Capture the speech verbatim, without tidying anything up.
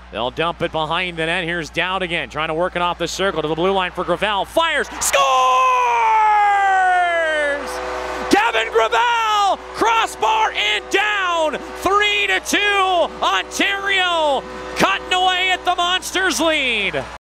They'll dump it behind the net. Here's Dowd again, trying to work it off the circle to the blue line for Gravel. Fires, scores! Kevin Gravel, crossbar and down, three to two. Ontario cutting away at the Monsters' lead.